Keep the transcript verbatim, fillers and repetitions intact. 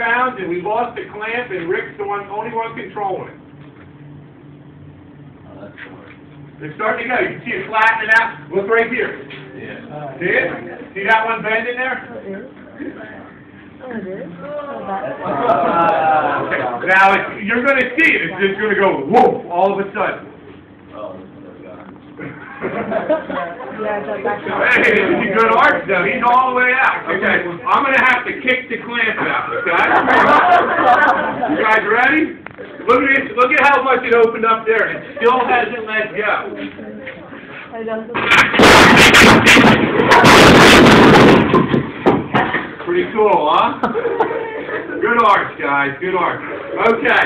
pounds, and we lost the clamp, and Rick's the one, only one controlling it. Oh, that's cool. It's starting to go. You can see it flattening out. Look right here. Yeah. See it? See that one bending there? Oh, it is? Oh, that's Uh, Okay. Now, it's, you're going to see it. It's just going to go whoop all of a sudden. Oh, my God. Yeah, that's actually... Hey, this is good art, though. He's all the way out. Okay, I'm going to have to kick the clamp out, okay? You guys ready? Look at this. Look at how much it opened up there. It still hasn't let go. I don't... Pretty cool, huh? Good art, guys. Good art. Okay.